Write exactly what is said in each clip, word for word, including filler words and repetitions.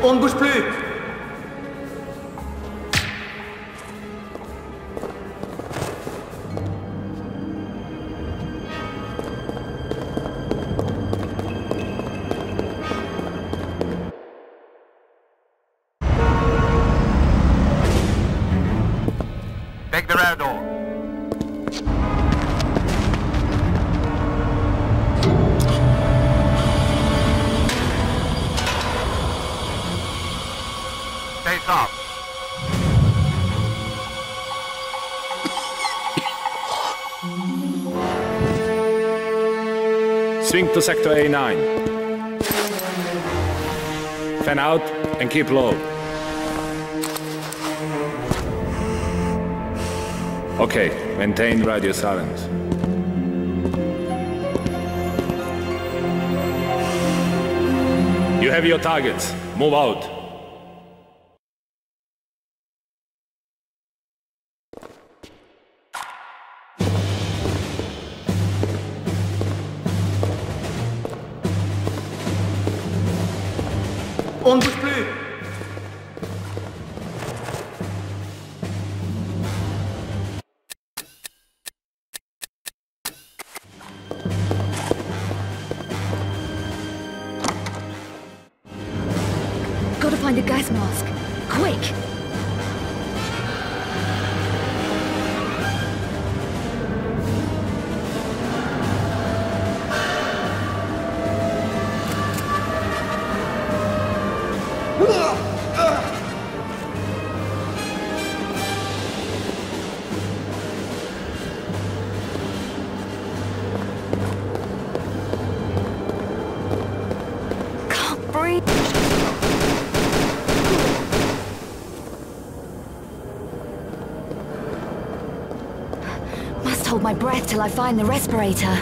On ne bouge plus! Take the rear door. Stay soft. Swing to sector A nine. Fan out and keep low. Okay, maintain radio silence. You have your targets. Move out. On ne bouge plus! Gotta find a gas mask. Quick! Can't breathe. Must hold my breath till I find the respirator.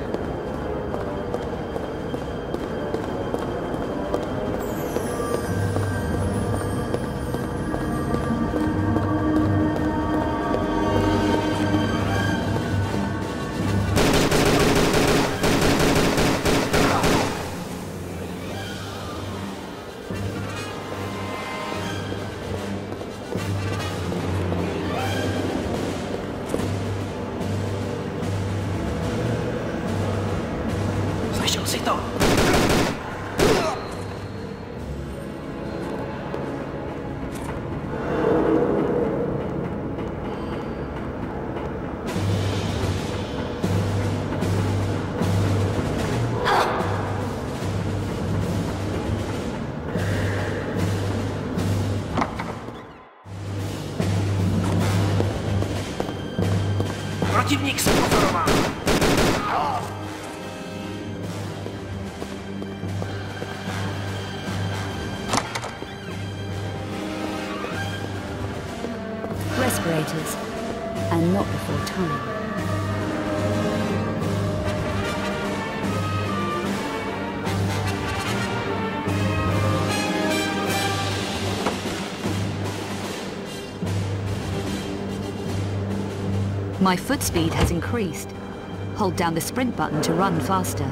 Przeciwnik sponsorowany. Respirators, and not before time. My foot speed has increased. Hold down the sprint button to run faster.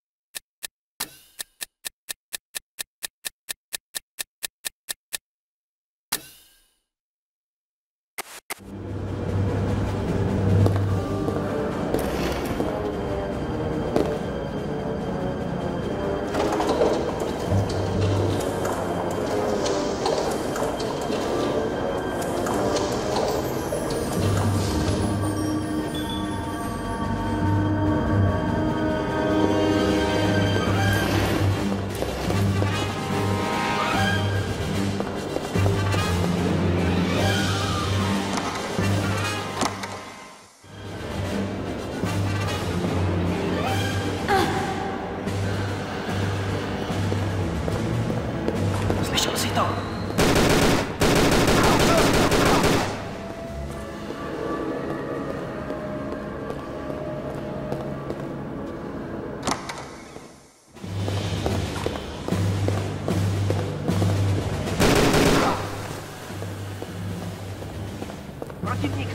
Przeciwnik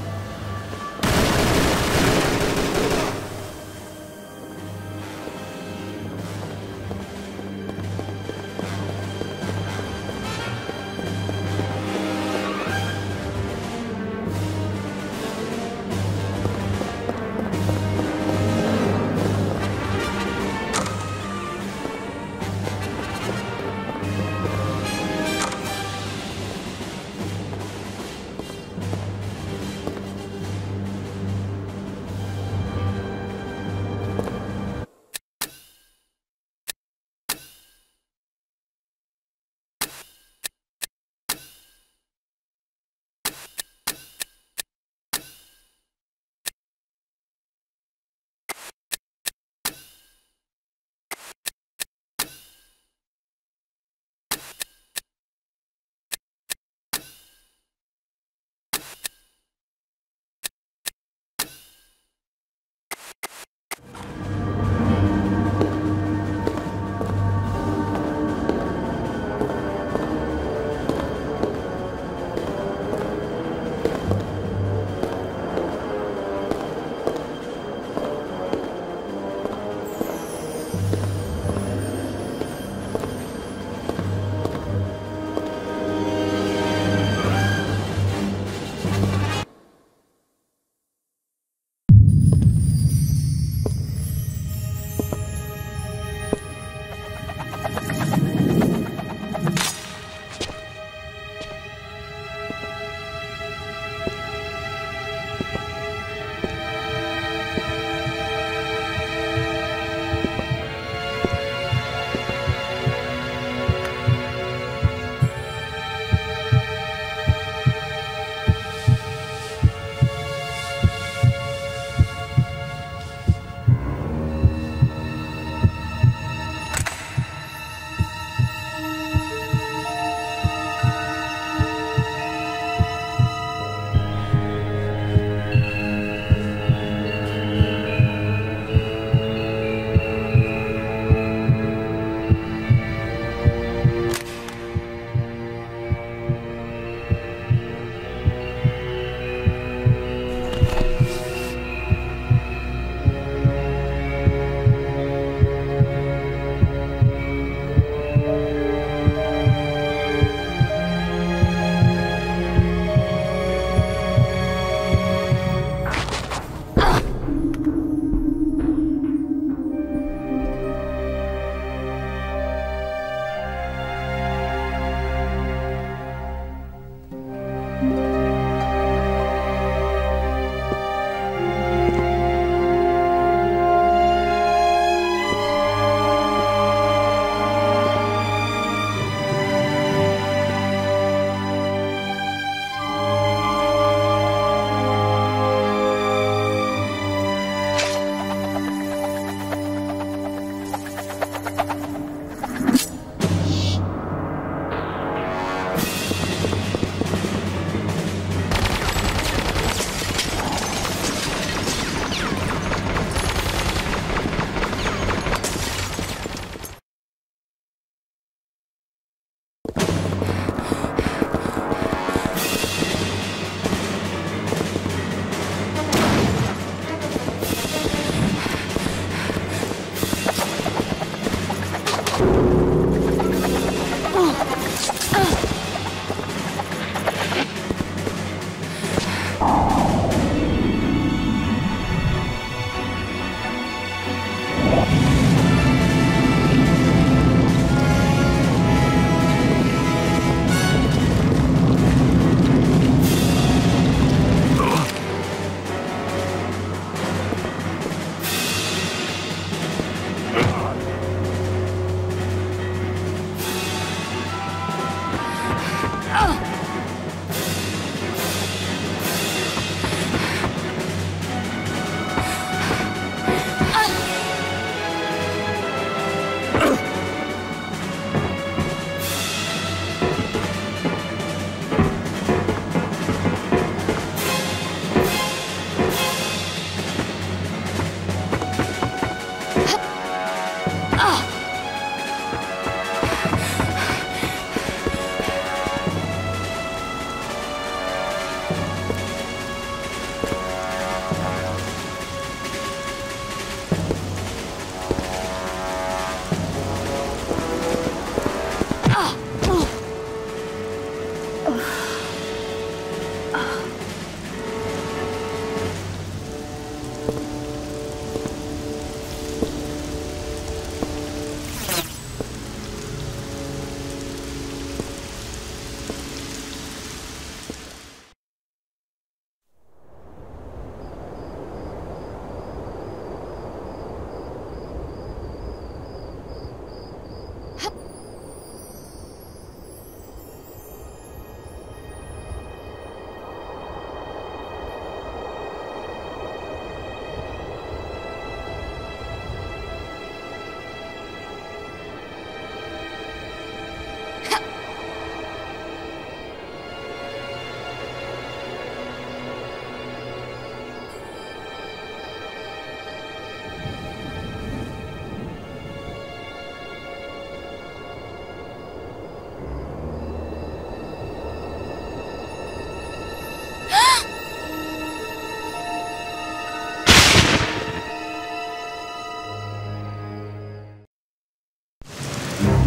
sponsorowany.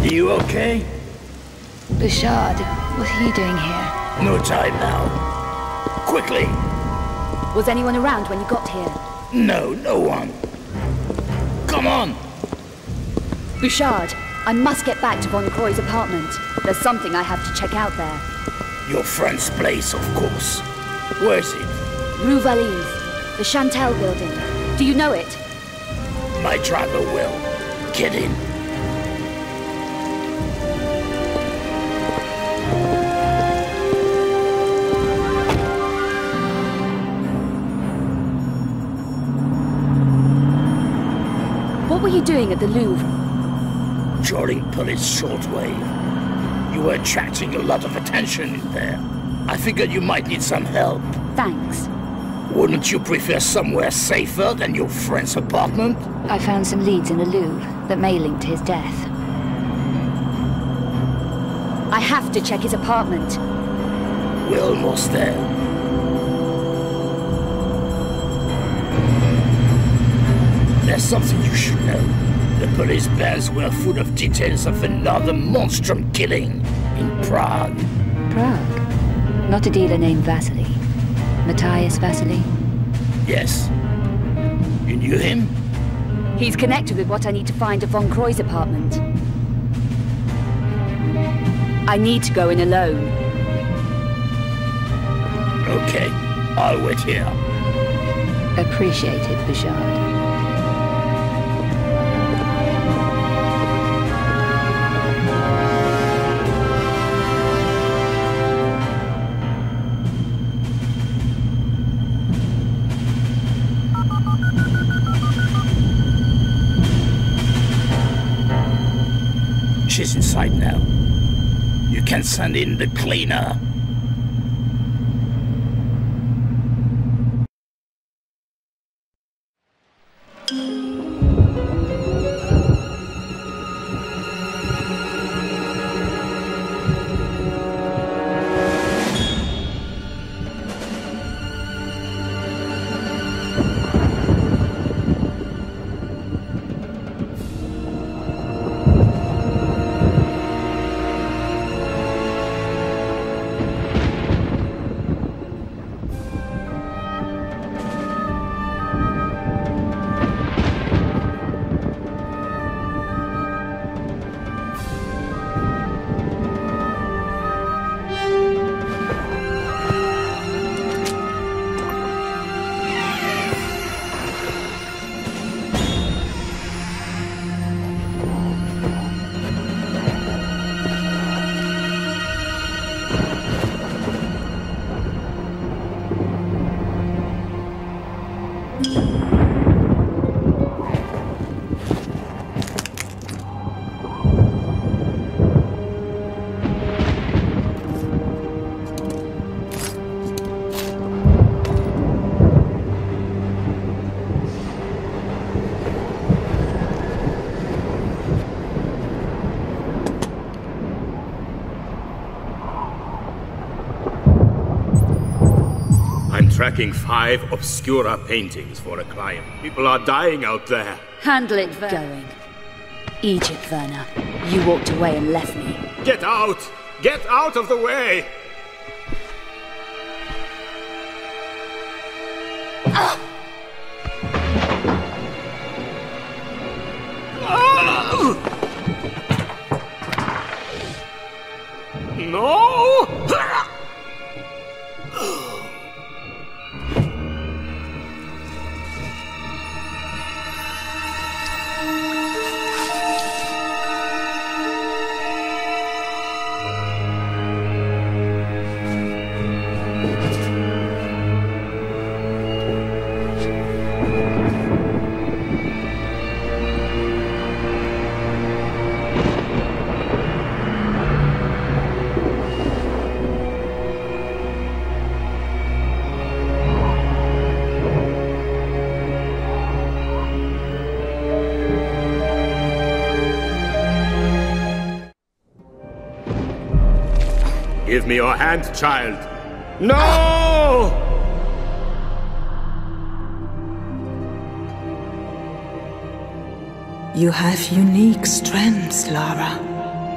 You okay? Bouchard, what are you doing here? No time now. Quickly! Was anyone around when you got here? No, no one. Come on! Bouchard, I must get back to Von Croy's apartment. There's something I have to check out there. Your friend's place, of course. Where's it? Rue Valise, the Chantel building. Do you know it? My driver will. Get in. What were you doing at the Louvre? Joining police shortwave. You were attracting a lot of attention in there. I figured you might need some help. Thanks. Wouldn't you prefer somewhere safer than your friend's apartment? I found some leads in the Louvre that may link to his death. I have to check his apartment. We're almost there. There's something you should know. The police bands were full of details of another monstrum killing in Prague. Prague? Not a dealer named Vasily. Matthias Vasily? Yes. You knew him? He's connected with what I need to find at Von Croy's apartment. I need to go in alone. Okay, I'll wait here. Appreciate it, Bouchard. She's inside now. You can send in the cleaner. Tracking five Obscura Paintings for a client. People are dying out there. Handle it, Werner. Going. Egypt, Werner. You walked away and left me. Get out! Get out of the way! Ah! No! Give me your hand, child. No! You have unique strengths, Lara.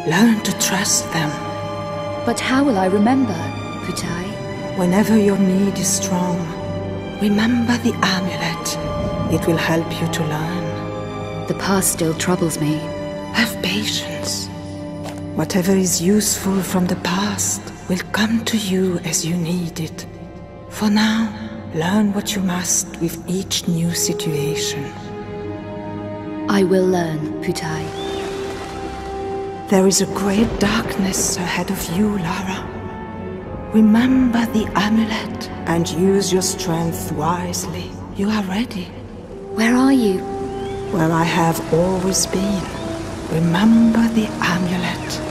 Learn to trust them. But how will I remember, Putai? Whenever your need is strong, remember the amulet. It will help you to learn. The past still troubles me. Have patience. Whatever is useful from the past will come to you as you need it. For now, learn what you must with each new situation. I will learn, Putai. There is a great darkness ahead of you, Lara. Remember the amulet and use your strength wisely. You are ready. Where are you? Where I have always been. Remember the amulet.